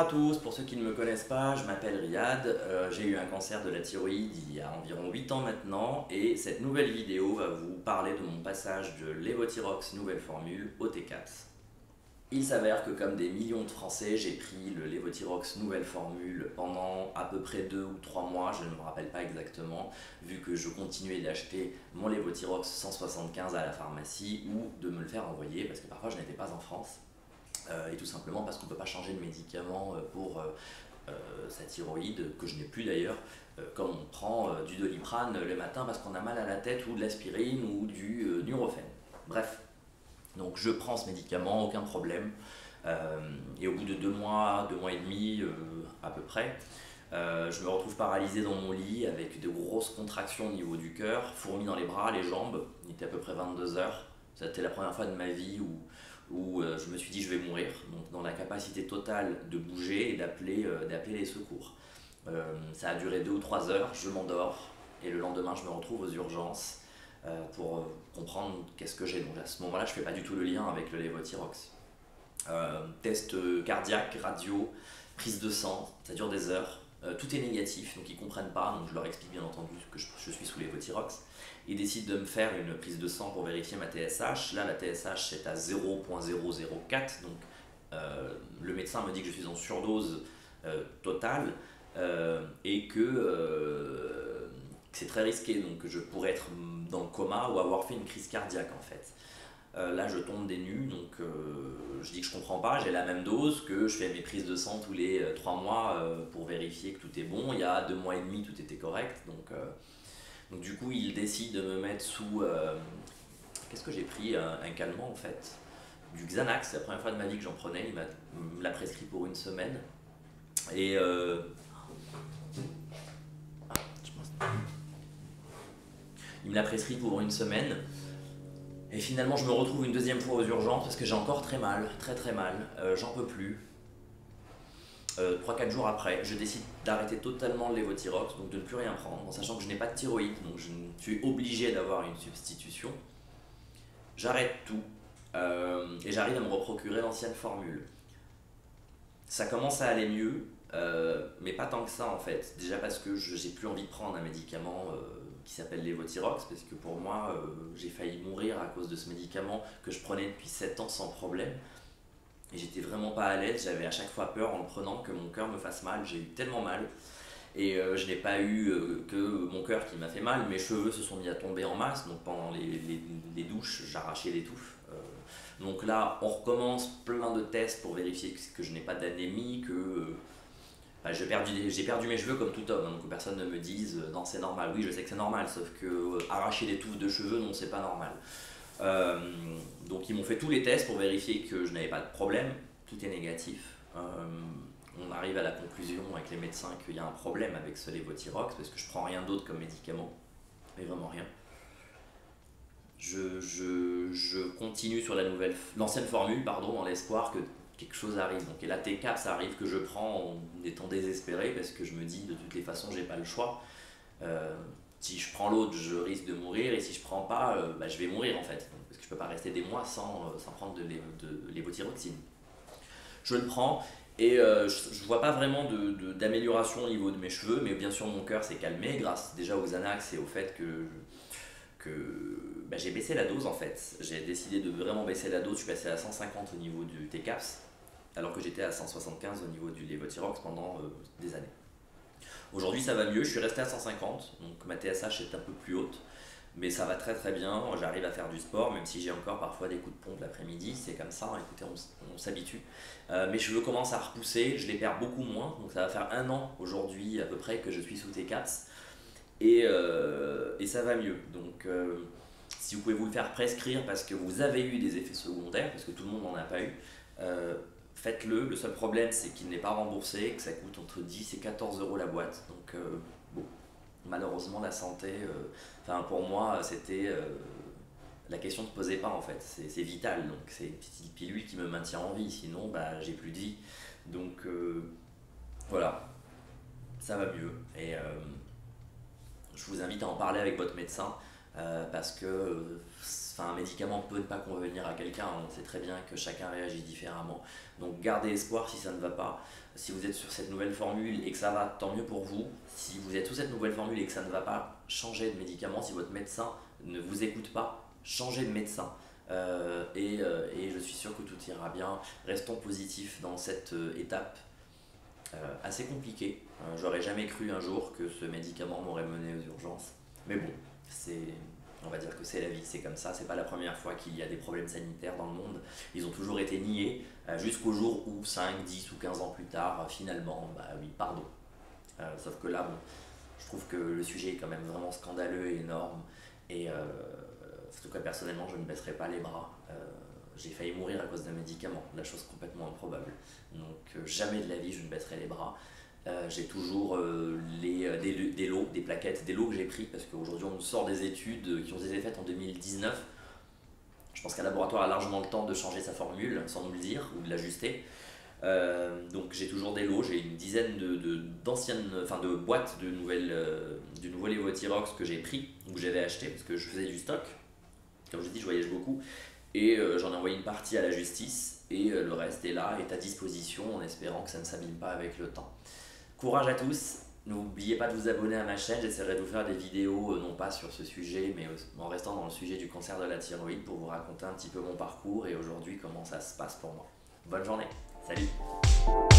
à tous, pour ceux qui ne me connaissent pas, je m'appelle Riyad, j'ai eu un cancer de la thyroïde il y a environ 8 ans maintenant et cette nouvelle vidéo va vous parler de mon passage de Levothyrox nouvelle formule au T4. Il s'avère que comme des millions de Français, j'ai pris le Levothyrox nouvelle formule pendant à peu près 2 ou 3 mois, je ne me rappelle pas exactement, vu que je continuais d'acheter mon Levothyrox 175 à la pharmacie ou de me le faire envoyer parce que parfois je n'étais pas en France. Et tout simplement parce qu'on ne peut pas changer de médicament pour sa thyroïde, que je n'ai plus d'ailleurs, comme on prend du Doliprane le matin parce qu'on a mal à la tête ou de l'aspirine ou du Nurofen. Bref, donc je prends ce médicament, aucun problème. Et au bout de 2 mois et demi à peu près, je me retrouve paralysé dans mon lit avec de grosses contractions au niveau du cœur, fourmis dans les bras, les jambes. Il était à peu près 22 heures. C'était la première fois de ma vie où je me suis dit je vais mourir, donc dans la capacité totale de bouger et d'appeler les secours. Ça a duré 2 ou 3 heures, je m'endors et le lendemain je me retrouve aux urgences pour comprendre qu'est-ce que j'ai. Donc à ce moment-là je ne fais pas du tout le lien avec le Levothyrox. Test cardiaque, radio, prise de sang, ça dure des heures. Tout est négatif, donc ils ne comprennent pas, donc je leur explique bien entendu que je suis sous Levothyrox. Ils décident de me faire une prise de sang pour vérifier ma TSH. Là, la TSH c'est à 0,004, donc le médecin me dit que je suis en surdose totale et que c'est très risqué, donc je pourrais être dans le coma ou avoir fait une crise cardiaque en fait. Là je tombe des nues, donc je dis que je comprends pas, j'ai la même dose, que je fais mes prises de sang tous les 3 mois pour vérifier que tout est bon. Il y a 2 mois et demi tout était correct, donc du coup il décide de me mettre sous... qu'est-ce que j'ai pris? Un calmant en fait, du Xanax, c'est la première fois de ma vie que j'en prenais, me l'a prescrit pour une semaine. Et il me l'a prescrit pour une semaine. Et finalement, je me retrouve une deuxième fois aux urgences parce que j'ai encore très mal, très mal, j'en peux plus. 3-4 jours après, je décide d'arrêter totalement le Levothyrox, donc de ne plus rien prendre, en sachant que je n'ai pas de thyroïde, donc je suis obligé d'avoir une substitution. J'arrête tout et j'arrive à me reprocurer l'ancienne formule. Ça commence à aller mieux, mais pas tant que ça en fait. Déjà parce que j'ai plus envie de prendre un médicament qui s'appelle Levothyrox, parce que pour moi, j'ai failli mourir à cause de ce médicament que je prenais depuis 7 ans sans problème. Et j'étais vraiment pas à l'aise, j'avais à chaque fois peur en le prenant que mon cœur me fasse mal, j'ai eu tellement mal. Et je n'ai pas eu que mon cœur qui m'a fait mal, mes cheveux se sont mis à tomber en masse, donc pendant les douches, j'arrachais les touffes. Donc là, on recommence plein de tests pour vérifier que je n'ai pas d'anémie, que j'ai perdu mes cheveux comme tout homme, donc que personne ne me dise non c'est normal. Oui, je sais que c'est normal, sauf que arracher des touffes de cheveux, non c'est pas normal. Donc ils m'ont fait tous les tests pour vérifier que je n'avais pas de problème, tout est négatif. On arrive à la conclusion avec les médecins qu'il y a un problème avec ce Levothyrox parce que je prends rien d'autre comme médicament, mais vraiment rien. Je continue sur l'ancienne formule, pardon, dans l'espoir que quelque chose arrive. Donc, et la T4, ça arrive que je prends en étant désespéré parce que je me dis de toutes les façons, j'ai pas le choix. Si je prends l'autre, je risque de mourir, et si je prends pas, je vais mourir en fait. Parce que je peux pas rester des mois sans prendre de lévothyroxine. Je le prends et je vois pas vraiment d'amélioration au niveau de mes cheveux, mais bien sûr mon cœur s'est calmé grâce déjà aux Xanax et au fait que j'ai baissé la dose en fait. J'ai décidé de vraiment baisser la dose, je suis passé à 150 au niveau du TCAPS, alors que j'étais à 175 au niveau du Levothyrox pendant des années. Aujourd'hui ça va mieux, je suis resté à 150, donc ma TSH est un peu plus haute, mais ça va très bien, j'arrive à faire du sport, même si j'ai encore parfois des coups de pompe l'après-midi, c'est comme ça, écoutez, on s'habitue. Mes cheveux commencent à repousser, je les perds beaucoup moins, donc ça va faire 1 an aujourd'hui à peu près que je suis sous T4, et ça va mieux. Donc si vous pouvez vous le faire prescrire parce que vous avez eu des effets secondaires, parce que tout le monde n'en a pas eu, faites-le. Le seul problème c'est qu'il n'est pas remboursé, que ça coûte entre 10 et 14 euros la boîte. Donc bon, malheureusement la santé, pour moi c'était... la question ne se posait pas en fait, c'est vital, donc c'est une petite pilule qui me maintient en vie, sinon j'ai plus de vie. Donc voilà, ça va mieux. Et je vous invite à en parler avec votre médecin. parce que un médicament peut ne pas convenir à quelqu'un, on sait très bien que chacun réagit différemment. Donc gardez espoir si ça ne va pas. Si vous êtes sur cette nouvelle formule et que ça va, tant mieux pour vous. Si vous êtes sous cette nouvelle formule et que ça ne va pas, changez de médicament. Si votre médecin ne vous écoute pas, changez de médecin. Et je suis sûr que tout ira bien. Restons positifs dans cette étape assez compliquée. J'aurais jamais cru un jour que ce médicament m'aurait mené aux urgences. Mais bon, on va dire que c'est la vie, c'est comme ça. C'est pas la première fois qu'il y a des problèmes sanitaires dans le monde. Ils ont toujours été niés jusqu'au jour où 5, 10 ou 15 ans plus tard, finalement, bah oui, pardon. Sauf que là, bon, je trouve que le sujet est quand même vraiment scandaleux et énorme. Et en tout cas, personnellement, je ne baisserai pas les bras. J'ai failli mourir à cause d'un médicament, la chose complètement improbable. Donc jamais de la vie je ne baisserai les bras. J'ai toujours des lots, des plaquettes, des lots que j'ai pris parce qu'aujourd'hui on nous sort des études qui ont été faites en 2019. Je pense qu'un laboratoire a largement le temps de changer sa formule sans nous le dire ou de l'ajuster. Donc j'ai toujours des lots, j'ai une dizaine de boîtes du nouveau Levothyrox que j'ai pris ou que j'avais acheté parce que je faisais du stock. Comme je dis, je voyage beaucoup. Et j'en ai envoyé une partie à la justice et le reste est là, est à disposition en espérant que ça ne s'abîme pas avec le temps. Courage à tous, n'oubliez pas de vous abonner à ma chaîne, j'essaierai de vous faire des vidéos non pas sur ce sujet mais en restant dans le sujet du cancer de la thyroïde pour vous raconter un petit peu mon parcours et aujourd'hui comment ça se passe pour moi. Bonne journée, salut!